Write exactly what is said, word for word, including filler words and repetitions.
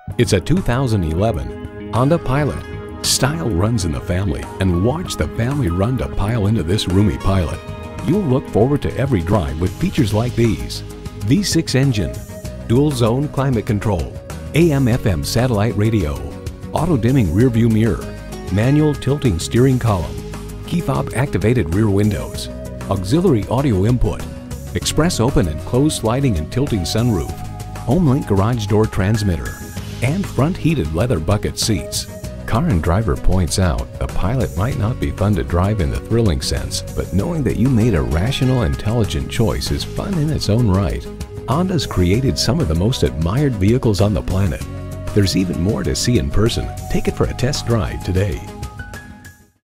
It's a two thousand eleven Honda Pilot. Style runs in the family, and watch the family run to pile into this roomy Pilot. You'll look forward to every drive with features like these: V six engine, dual zone climate control, A M F M satellite radio, auto dimming rear view mirror, manual tilting steering column, key fob activated rear windows, auxiliary audio input, express open and closed sliding and tilting sunroof, HomeLink garage door transmitter, and front heated leather bucket seats. Car and Driver points out the Pilot might not be fun to drive in the thrilling sense, but knowing that you made a rational, intelligent choice is fun in its own right. Honda's created some of the most admired vehicles on the planet. There's even more to see in person. Take it for a test drive today.